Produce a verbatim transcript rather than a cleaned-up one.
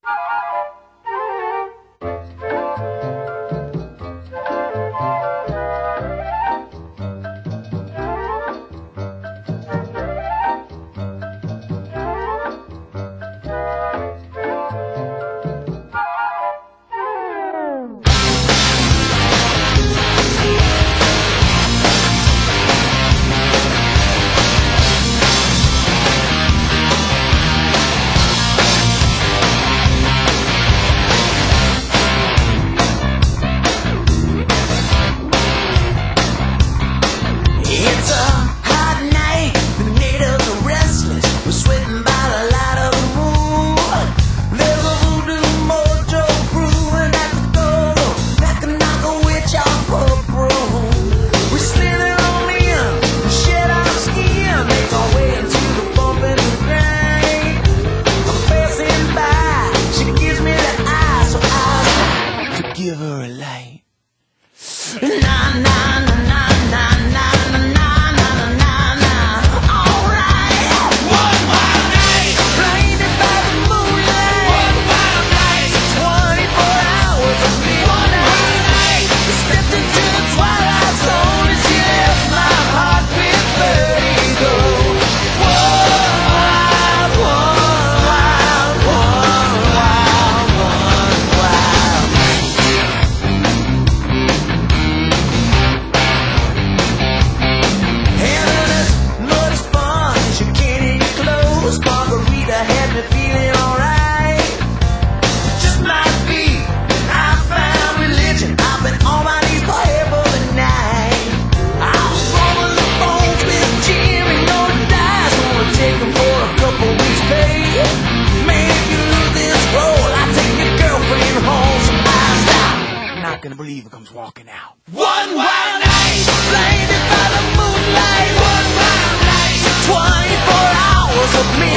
Give her a light. Na na na na na na na na na na na. Alright. One wild night, blinded by the moonlight. One wild night, twenty-four hours of midnight. We stepped into the twilight zone and she left my heart with vertigo. One wild, one wild, one wild, one wild. Margarita had me feeling alright. Just might be I found religion. I've been on my knees for half of the night. I was rolling the bones with Jim and no dice. Gonna take them for a couple weeks pay. Man, if you lose this roll, I take your girlfriend home. So I stop. I'm not gonna believe it comes walking out. One wild night, blinded by the moonlight. One wild night, twenty-four hours of me.